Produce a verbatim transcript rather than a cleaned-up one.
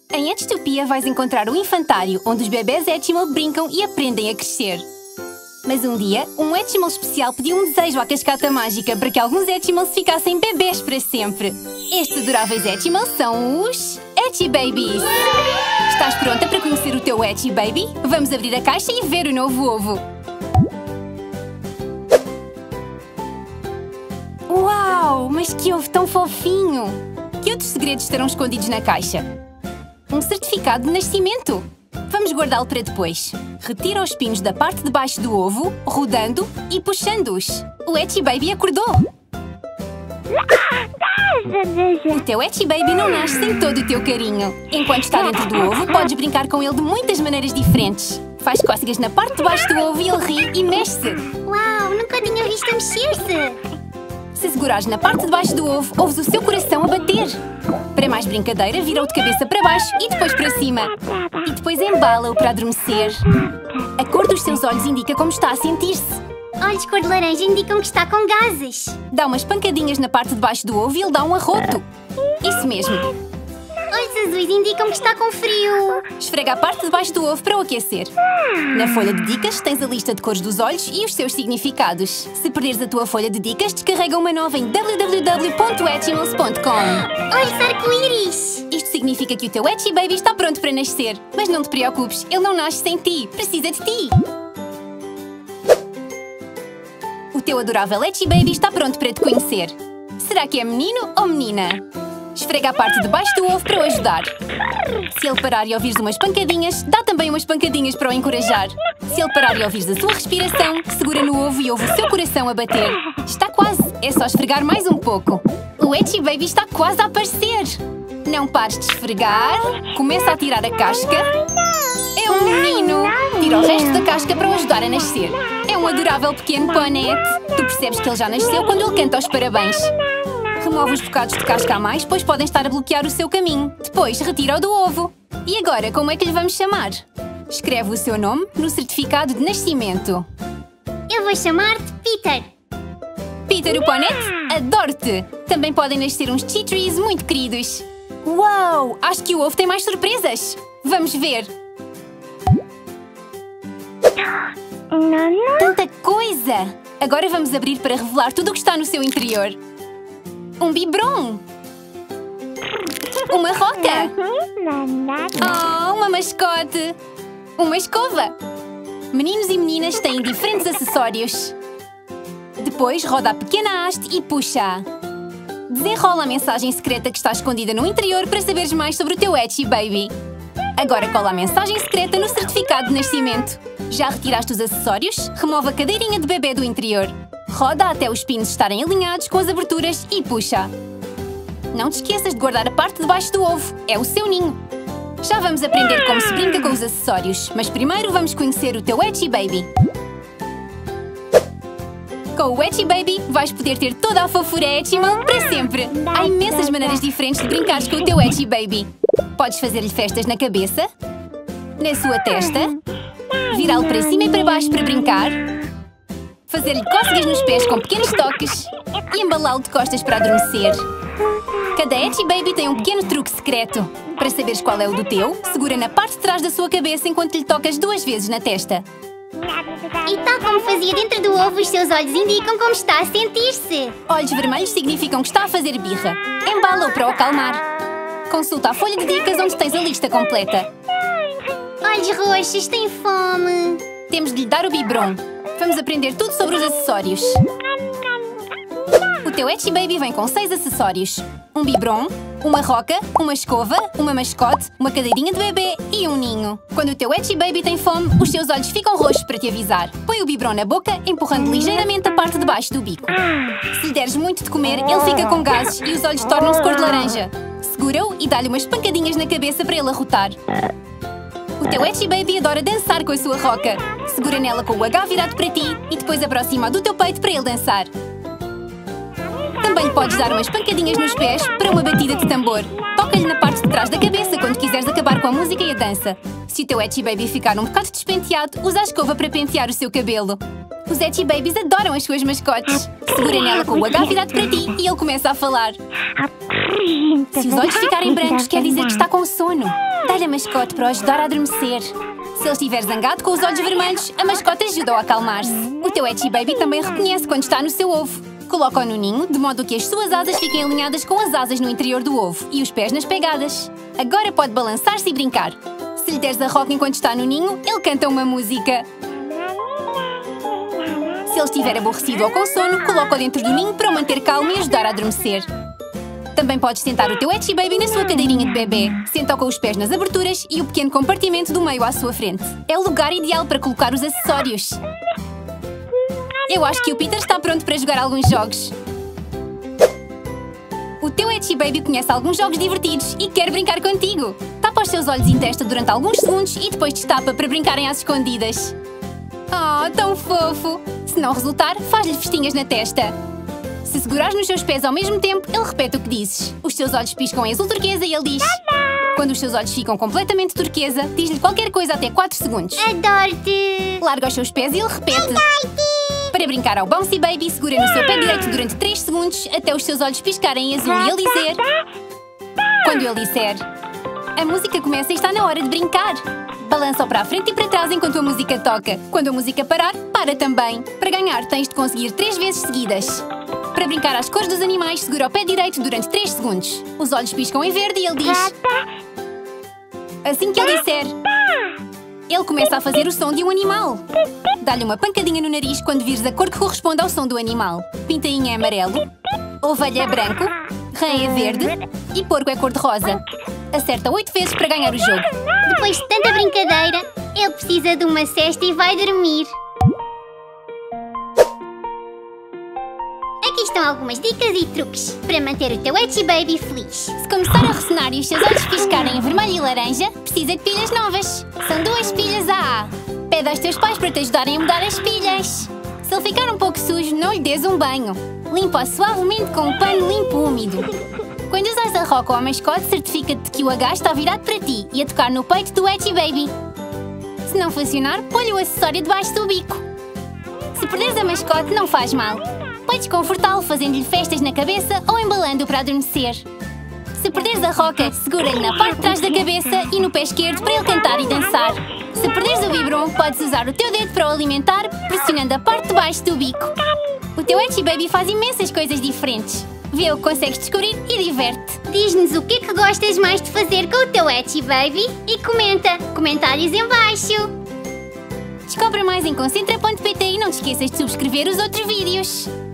Em Etchtopia vais encontrar um infantário onde os bebés Hatchimal brincam e aprendem a crescer. Mas um dia, um Hatchimal especial pediu um desejo à cascata mágica para que alguns Hatchimals ficassem bebés para sempre. Estes adoráveis Hatchimals são os Hatchibabies. Estás pronta para conhecer o teu Hatchibaby? Vamos abrir a caixa e ver o novo ovo. Uau, mas que ovo tão fofinho! Que outros segredos estarão escondidos na caixa? Um certificado de nascimento. Vamos guardá-lo para depois. Retira os pinos da parte de baixo do ovo, rodando e puxando-os. O Hatchibaby acordou! O teu Hatchibaby não nasce sem todo o teu carinho. Enquanto está dentro do ovo, podes brincar com ele de muitas maneiras diferentes. Faz cócegas na parte de baixo do ovo e ele ri e mexe-se. Uau, nunca tinha visto a mexer-se! Se segurares na parte de baixo do ovo, ouves o seu coração a bater. Para mais brincadeira, vira-o de cabeça para baixo e depois para cima. E depois embala-o para adormecer. A cor dos seus olhos indica como está a sentir-se. Olhos cor de laranja indicam que está com gases. Dá umas pancadinhas na parte de baixo do ovo e ele dá um arroto. Isso mesmo. Olhos azuis indicam que está com frio. Esfrega a parte de baixo do ovo para o aquecer. Na folha de dicas tens a lista de cores dos olhos e os seus significados. Se perderes a tua folha de dicas, descarrega uma nova em w w w ponto hatchimals ponto com. Olhos arco-íris. Isto significa que o teu Hatchibaby está pronto para nascer. Mas não te preocupes, ele não nasce sem ti. Precisa de ti. O teu adorável Hatchibaby está pronto para te conhecer. Será que é menino ou menina? Esfrega a parte de baixo do ovo para o ajudar. Se ele parar e ouvires umas pancadinhas, dá também umas pancadinhas para o encorajar. Se ele parar e ouvires a sua respiração, segura no ovo e ouve o seu coração a bater. Está quase, é só esfregar mais um pouco. O Hatchibaby está quase a aparecer. Não pares de esfregar. Começa a tirar a casca. É um menino. Tira o resto da casca para o ajudar a nascer. É um adorável pequeno ponete. Tu percebes que ele já nasceu quando ele canta os parabéns. Remove os bocados de casca a mais, pois podem estar a bloquear o seu caminho. Depois, retira-o do ovo. E agora, como é que lhe vamos chamar? Escreve o seu nome no certificado de nascimento. Eu vou chamar-te Peter. Peter o Ponete, adoro-te! Também podem nascer uns Chitrees muito queridos. Uau! Acho que o ovo tem mais surpresas. Vamos ver. Tanta coisa! Agora vamos abrir para revelar tudo o que está no seu interior. Um biberon! Uma roca! Oh, uma mascote! Uma escova! Meninos e meninas têm diferentes acessórios. Depois roda a pequena haste e puxa. Desenrola a mensagem secreta que está escondida no interior para saberes mais sobre o teu Hatchibaby. Agora cola a mensagem secreta no certificado de nascimento. Já retiraste os acessórios? Remove a cadeirinha de bebê do interior. Roda até os pinos estarem alinhados com as aberturas e puxa. Não te esqueças de guardar a parte de baixo do ovo. É o seu ninho. Já vamos aprender como se brinca com os acessórios, mas primeiro vamos conhecer o teu Hatchibaby. Com o Hatchibaby vais poder ter toda a fofura Hatchimal para sempre. Há imensas maneiras diferentes de brincares com o teu Hatchibaby. Podes fazer-lhe festas na cabeça, na sua testa, virá-lo para cima e para baixo para brincar, fazer-lhe cócegas nos pés com pequenos toques e embalá-lo de costas para adormecer. Cada Hatchibaby tem um pequeno truque secreto. Para saberes qual é o do teu, segura na parte de trás da sua cabeça enquanto lhe tocas duas vezes na testa. E tal como fazia dentro do ovo, os seus olhos indicam como está a sentir-se. Olhos vermelhos significam que está a fazer birra. Embala-o para o acalmar. Consulta a folha de dicas onde tens a lista completa. Olhos roxos, tem fome. Temos de lhe dar o biberon. Vamos aprender tudo sobre os acessórios. O teu Hatchibaby vem com seis acessórios. Um biberon, uma roca, uma escova, uma mascote, uma cadeirinha de bebê e um ninho. Quando o teu Hatchibaby tem fome, os seus olhos ficam roxos para te avisar. Põe o biberon na boca, empurrando ligeiramente a parte de baixo do bico. Se lhe deres muito de comer, ele fica com gases e os olhos tornam-se cor de laranja. Segura-o e dá-lhe umas pancadinhas na cabeça para ele arrotar. O teu Hatchibaby adora dançar com a sua roca. Segura nela com o H virado para ti e depois aproxima do teu peito para ele dançar. Também lhe podes dar umas pancadinhas nos pés para uma batida de tambor. Toca-lhe na parte de trás da cabeça quando quiseres acabar com a música e a dança. Se o teu Hatchibaby ficar um bocado despenteado, usa a escova para pentear o seu cabelo. Os Etchy Babies adoram as suas mascotes. Segura nela com o H virado para ti e ele começa a falar. Se os olhos ficarem brancos, quer dizer que está com sono. Dá-lhe a mascote para o ajudar a adormecer. Se ele estiver zangado com os olhos vermelhos, a mascote ajuda-o a acalmar-se. O teu Etchy Baby também reconhece quando está no seu ovo. Coloca-o no ninho, de modo que as suas asas fiquem alinhadas com as asas no interior do ovo e os pés nas pegadas. Agora pode balançar-se e brincar. Se lhe deres a roca enquanto está no ninho, ele canta uma música. Se ele estiver aborrecido ou com sono, coloca-o dentro do ninho para o manter calmo e ajudar a adormecer. Também podes sentar o teu Etchy Baby na sua cadeirinha de bebê. Senta-o com os pés nas aberturas e o pequeno compartimento do meio à sua frente. É o lugar ideal para colocar os acessórios. Eu acho que o Peter está pronto para jogar alguns jogos. O teu Etchy Baby conhece alguns jogos divertidos e quer brincar contigo. Tapa os seus olhos em testa durante alguns segundos e depois destapa para brincarem às escondidas. Oh, tão fofo! Se não resultar, faz-lhe festinhas na testa. Se segurares nos seus pés ao mesmo tempo, ele repete o que dizes. Os seus olhos piscam em azul turquesa e ele diz... Quando os seus olhos ficam completamente turquesa, diz-lhe qualquer coisa até quatro segundos. Adoro-te! Larga os seus pés e ele repete. Para brincar ao Bouncy Baby, segura no seu pé direito durante três segundos até os seus olhos piscarem em azul e ele dizer... Quando ele disser... A música começa e está na hora de brincar. Balança-o para a frente e para trás enquanto a música toca. Quando a música parar, para também. Para ganhar, tens de conseguir três vezes seguidas. Para brincar às cores dos animais, segura o pé direito durante três segundos. Os olhos piscam em verde e ele diz... Assim que ele disser... Ele começa a fazer o som de um animal. Dá-lhe uma pancadinha no nariz quando vires a cor que corresponde ao som do animal. Pintainha é amarelo, ovelha é branco, rã é verde e porco é cor-de-rosa. Acerta oito vezes para ganhar o jogo. Depois de tanta brincadeira, ele precisa de uma cesta e vai dormir. Aqui estão algumas dicas e truques para manter o teu Etchy Baby feliz. Se começar a ressonar e os seus olhos piscarem em vermelho e laranja, precisa de pilhas novas. São duas pilhas A A. Pede aos teus pais para te ajudarem a mudar as pilhas. Se ele ficar um pouco sujo, não lhe des um banho. Limpa-o suavemente com um pano limpo úmido. Quando usares a roca ou a mascote, certifica-te que o H está virado para ti e a tocar no peito do Etchy Baby. Se não funcionar, põe o acessório debaixo do bico. Se perderes a mascote, não faz mal. Podes confortá-lo fazendo-lhe festas na cabeça ou embalando-o para adormecer. Se perderes a roca, segura-lhe na parte de trás da cabeça e no pé esquerdo para ele cantar e dançar. Se perderes o biberon, podes usar o teu dedo para o alimentar, pressionando a parte de baixo do bico. O teu Etchy Baby faz imensas coisas diferentes. Vê o que consegues descobrir e diverte. Diz-nos o que é que gostas mais de fazer com o teu Etchy Baby e comenta. Comentários em baixo. Descobre mais em concentra ponto pt e não te esqueças de subscrever os outros vídeos.